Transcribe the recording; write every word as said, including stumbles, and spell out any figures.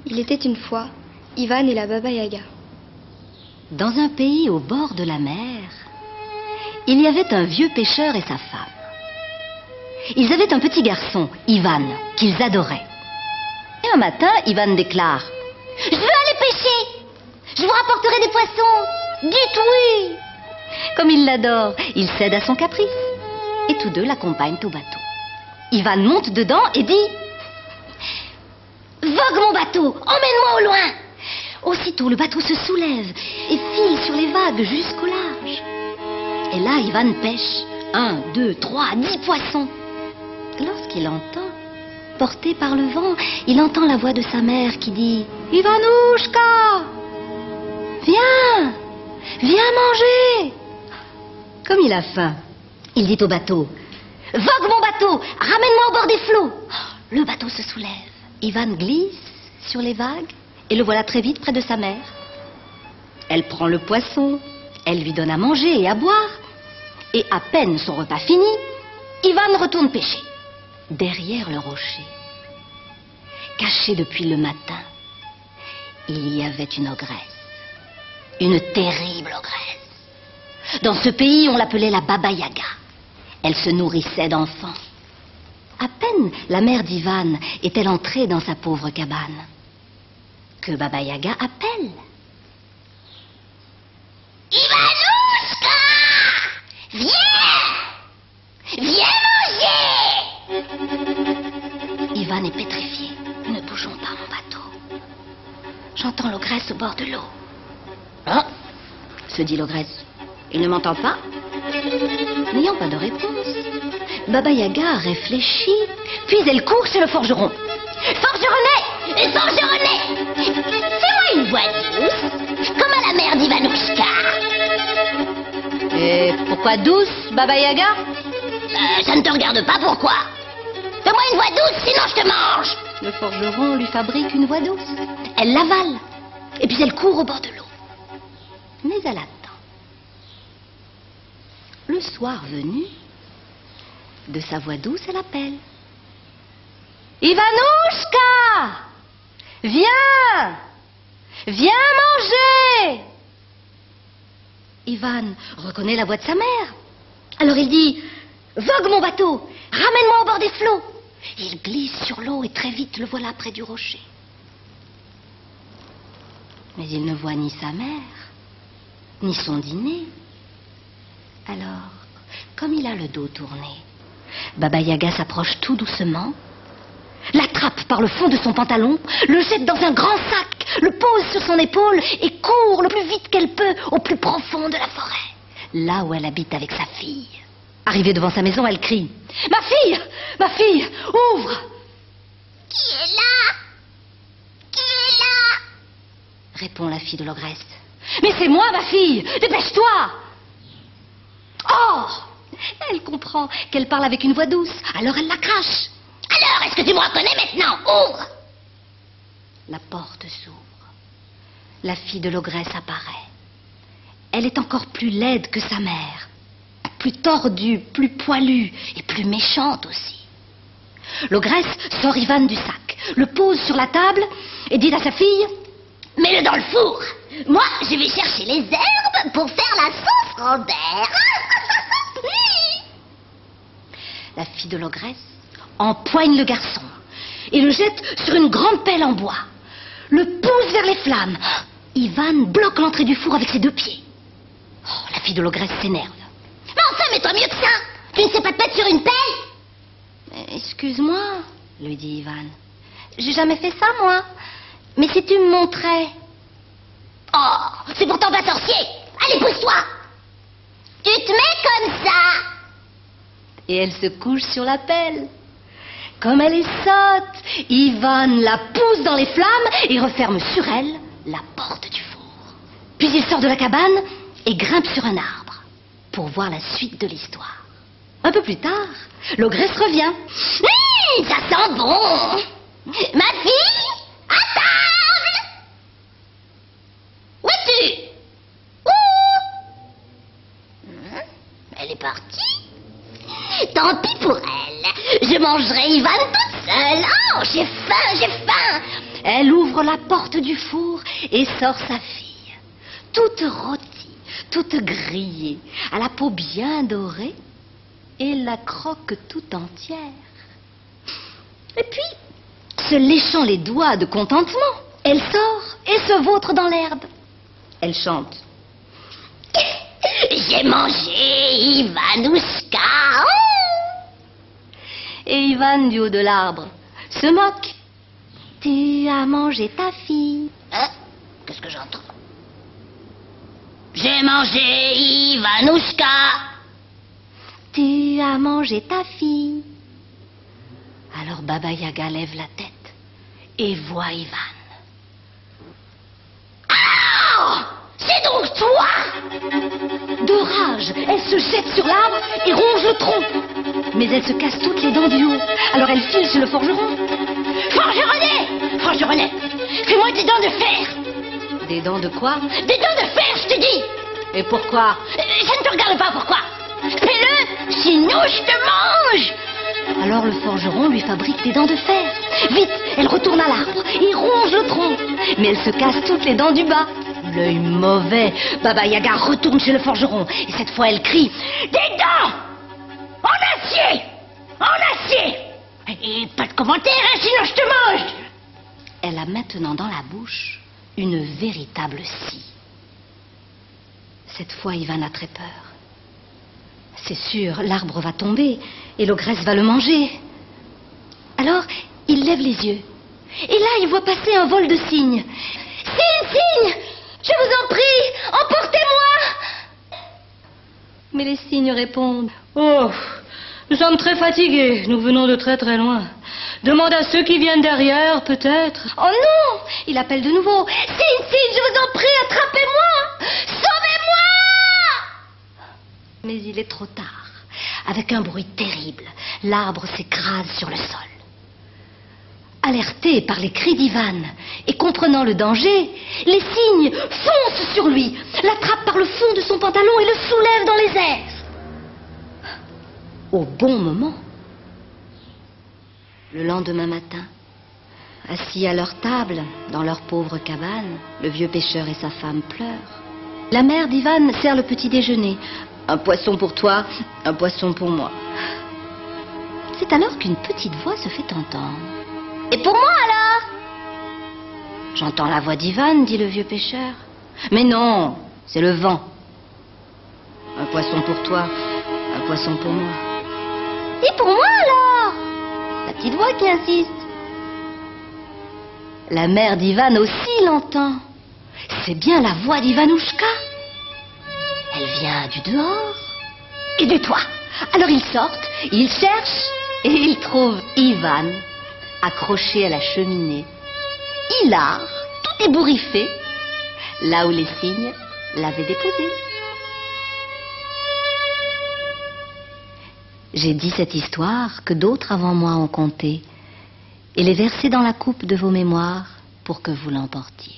Il était une fois Ivan et la Baba Yaga. Dans un pays au bord de la mer, il y avait un vieux pêcheur et sa femme. Ils avaient un petit garçon, Ivan, qu'ils adoraient. Et un matin, Ivan déclare: « Je veux aller pêcher. Je vous rapporterai des poissons. Dites oui !» Comme il l'adore, il cède à son caprice. Et tous deux l'accompagnent au bateau. Ivan monte dedans et dit: « Vogue mon bateau, emmène-moi au loin !» Aussitôt, le bateau se soulève et file sur les vagues jusqu'au large. Et là, Ivan pêche un, deux, trois, dix poissons. Lorsqu'il entend, porté par le vent, il entend la voix de sa mère qui dit: « Ivanouchka, viens, viens manger !» Comme il a faim, il dit au bateau: « Vogue mon bateau, ramène-moi au bord des flots !» Le bateau se soulève. Ivan glisse sur les vagues et le voilà très vite près de sa mère. Elle prend le poisson, elle lui donne à manger et à boire. Et à peine son repas fini, Ivan retourne pêcher. Derrière le rocher, caché depuis le matin, il y avait une ogresse. Une terrible ogresse. Dans ce pays, on l'appelait la Baba Yaga. Elle se nourrissait d'enfants. À peine la mère d'Ivan est-elle entrée dans sa pauvre cabane que Baba Yaga appelle: « Ivanouchka, viens, viens manger !» Ivan est pétrifié. « Ne bougeons pas, mon bateau. J'entends l'ogresse au bord de l'eau. »« Ah !» se dit l'ogresse. « Il ne m'entend pas ?» N'ayant pas de réponse, Baba Yaga réfléchit, puis elle court chez le forgeron. « Forgeronnet, forgeronnet, fais-moi une voix douce, comme à la mère d'Ivanouchka. » « Et pourquoi douce, Baba Yaga ?»« euh, Ça ne te regarde pas, pourquoi? Fais-moi une voix douce, sinon je te mange !» Le forgeron lui fabrique une voix douce. Elle l'avale, et puis elle court au bord de l'eau. Mais elle attend. Le soir venu, de sa voix douce, elle appelle: « Ivanouchka, viens, viens manger !» Ivan reconnaît la voix de sa mère. Alors il dit: « Vogue mon bateau, ramène-moi au bord des flots !» Il glisse sur l'eau et très vite le voilà près du rocher. Mais il ne voit ni sa mère, ni son dîner. Alors, comme il a le dos tourné, Baba Yaga s'approche tout doucement, l'attrape par le fond de son pantalon, le jette dans un grand sac, le pose sur son épaule et court le plus vite qu'elle peut au plus profond de la forêt, là où elle habite avec sa fille. Arrivée devant sa maison, elle crie: « Ma fille, ma fille, ouvre !»« Qui est là? Qui est là ?» répond la fille de l'ogresse. « Mais c'est moi, ma fille, dépêche-toi !» Oh! Elle comprend qu'elle parle avec une voix douce, alors elle la crache. « Alors, est-ce que tu me reconnais maintenant? Ouvre !» La porte s'ouvre. La fille de l'ogresse apparaît. Elle est encore plus laide que sa mère, plus tordue, plus poilue et plus méchante aussi. L'ogresse sort Ivan du sac, le pose sur la table et dit à sa fille: « Mets-le dans le four. Moi, je vais chercher les herbes pour faire la sauce Robert. » La fille de l'ogresse empoigne le garçon et le jette sur une grande pelle en bois, le pousse vers les flammes. Ivan bloque l'entrée du four avec ses deux pieds. Oh, la fille de l'ogresse s'énerve. « Mais enfin, mets-toi mieux que ça. Tu ne sais pas te mettre sur une pelle ?»« Excuse-moi, » lui dit Ivan. « J'ai jamais fait ça, moi. Mais si tu me montrais... »« Oh, c'est pourtant pas sorcier. Allez, pousse-toi. Tu te mets comme ça. » Et elle se couche sur la pelle. Comme elle est sotte, Ivan la pousse dans les flammes et referme sur elle la porte du four. Puis il sort de la cabane et grimpe sur un arbre pour voir la suite de l'histoire. Un peu plus tard, l'ogresse revient. Mmh, ça sent bon. Ma fille, à table. Où es-tu? Où? Mmh, elle est partie. Tant pis pour elle. Je mangerai Ivan toute seule. Oh, j'ai faim, j'ai faim. Elle ouvre la porte du four et sort sa fille, toute rôtie, toute grillée, à la peau bien dorée, et la croque tout entière. Et puis, se léchant les doigts de contentement, elle sort et se vautre dans l'herbe. Elle chante. J'ai mangé Ivanouchka. Et Ivan, du haut de l'arbre, se moque. Tu as mangé ta fille. Hein? Qu'est-ce que j'entends? J'ai mangé Ivanouchka. Tu as mangé ta fille. Alors Baba Yaga lève la tête et voit Ivan. Ah! C'est donc toi! De rage, elle se jette sur l'arbre et ronge le tronc. Mais elle se casse toutes les dents du haut. Alors elle file chez le forgeron. Forgeronnet! Forgeronnet! Fais-moi des dents de fer! Des dents de quoi? Des dents de fer, je te dis! Et pourquoi? Ça ne te regarde pas, pourquoi? Fais-le, sinon je te mange! Alors le forgeron lui fabrique des dents de fer. Vite, elle retourne à l'arbre et ronge le tronc. Mais elle se casse toutes les dents du bas. L'œil mauvais, Baba Yaga retourne chez le forgeron. Et cette fois, elle crie « Des dents! En acier! En acier! Et pas de commentaire, hein, sinon je te mange !» Elle a maintenant dans la bouche une véritable scie. Cette fois, Ivan a très peur. C'est sûr, l'arbre va tomber et l'ogresse va le manger. Alors, il lève les yeux. Et là, il voit passer un vol de cygnes. « Cygne, cygne! Je vous en prie, emportez-moi !» Mais les cygnes répondent. « Oh, nous sommes très fatigués, nous venons de très très loin. Demande à ceux qui viennent derrière, peut-être. »« Oh non !» Il appelle de nouveau. « Cygne, cygne, je vous en prie, attrapez-moi! Sauvez-moi !» Mais il est trop tard. Avec un bruit terrible, l'arbre s'écrase sur le sol. Alertés par les cris d'Ivan et comprenant le danger, les cygnes foncent sur lui, l'attrapent par le fond de son pantalon et le soulèvent dans les airs. Au bon moment, le lendemain matin, assis à leur table, dans leur pauvre cabane, le vieux pêcheur et sa femme pleurent. La mère d'Ivan sert le petit déjeuner. Un poisson pour toi, un poisson pour moi. C'est alors qu'une petite voix se fait entendre. Et pour moi alors? J'entends la voix d'Ivan, dit le vieux pêcheur. Mais non, c'est le vent. Un poisson pour toi, un poisson pour moi. Et pour moi alors? La petite voix qui insiste. La mère d'Ivan aussi l'entend. C'est bien la voix d'Ivanouchka. Elle vient du dehors et du toit. Alors ils sortent, ils cherchent et ils trouvent Ivan accroché à la cheminée, hilar, tout ébouriffé, là où les cygnes l'avaient déposé. J'ai dit cette histoire que d'autres avant moi ont contée et l'ai versée dans la coupe de vos mémoires pour que vous l'emportiez.